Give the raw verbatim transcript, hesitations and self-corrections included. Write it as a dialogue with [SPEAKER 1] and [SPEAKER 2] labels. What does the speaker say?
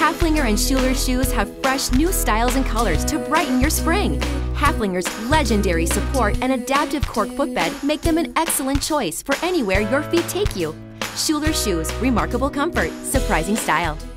[SPEAKER 1] Haflinger and Schuler shoes have fresh new styles and colors to brighten your spring. Haflinger's legendary support and adaptive cork footbed make them an excellent choice for anywhere your feet take you. Schuler shoes, remarkable comfort, surprising style.